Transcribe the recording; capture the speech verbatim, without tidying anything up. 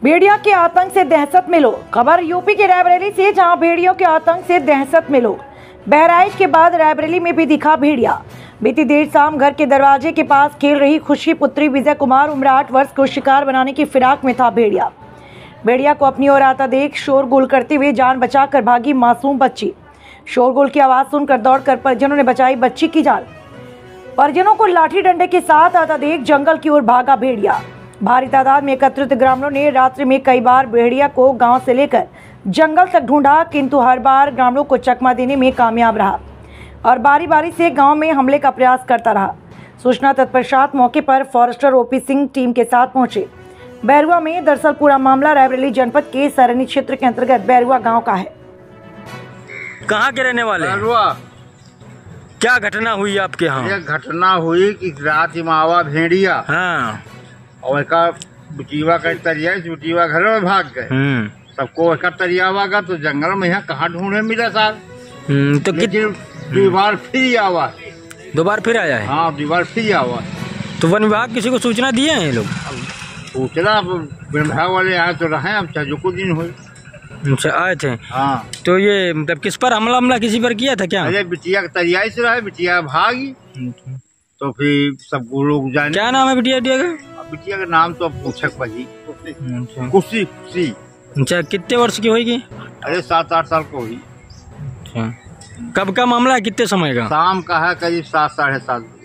भेड़िया के आतंक से दहशत में लोग। खबर यूपी के रायबरेली से, जहां भेड़ियों के आतंक से दहशत में लोग। बहराइच के बाद रायबरेली में भी दिखा भेड़िया। बीती देर शाम घर के दरवाजे के पास खेल रही खुशी पुत्री विजय कुमार उम्र आठ वर्ष को शिकार बनाने की फिराक में था भेड़िया। भेड़िया को अपनी ओर आता देख शोरगुल करते हुए जान बचाकर भागी मासूम बच्ची। शोरगुल की आवाज सुनकर दौड़कर परिजनों ने बचाई बच्ची की जान। परिजनों को लाठी डंडे के साथ आता देख जंगल की ओर भागा भेड़िया। भारी तादाद में एकत्रित ग्रामीणों ने रात्रि में कई बार भेड़िया को गांव से लेकर जंगल तक ढूंढा, किंतु हर बार ग्रामीणों को चकमा देने में कामयाब रहा और बारी बारी से गांव में हमले का प्रयास करता रहा। सूचना तत्पश्चात मौके पर फॉरेस्टर ओपी सिंह टीम के साथ पहुंचे। बैरुआ में दरअसल पूरा मामला रायबरेली जनपद के सरनी क्षेत्र के अंतर्गत बैरुआ गाँव का है। कहाँ के रहने वाले? क्या घटना हुई आपके यहाँ? ये घटना हुई कि रात मावा भेड़िया हाँ और का बुटीवा का तरिया बुटीवा घर में भाग गए। सबको एक तरिया वागा तो जंगल में यहाँ कहाँ ढूंढे मिला साहब। तो लेकिन दीवार फिर आवा दोबारा फिर आया है। हाँ दीवार फिर आवा। तो वन विभाग किसी को सूचना दिए हैं ये लोग? सूचना विभाग वाले आए तो रहे, अब चाहे कुछ दिन हुई। अच्छा आए थे। हाँ तो ये मतलब किस पर हमला हमला किसी पर किया था क्या? अरे बिटिया का तरिया से रहे, बिटिया भागी तो फिर सब लोग जाने। क्या नाम है बिटिया बिटिया का? बिटिया का नाम तो अब पूछक बजी खुशी खुशी। अच्छा कितने वर्ष की होगी? अरे सात आठ साल को हुई। अच्छा कब का मामला है, कितने समय का? शाम का है, करीब सात साढ़े सात।